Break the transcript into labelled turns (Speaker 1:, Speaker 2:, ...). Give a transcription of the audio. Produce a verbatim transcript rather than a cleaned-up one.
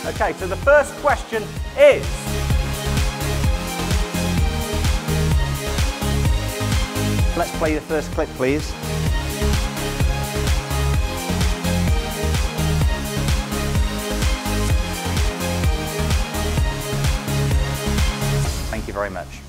Speaker 1: Okay, so the first question is... Let's play the first clip, please. Thank you very much.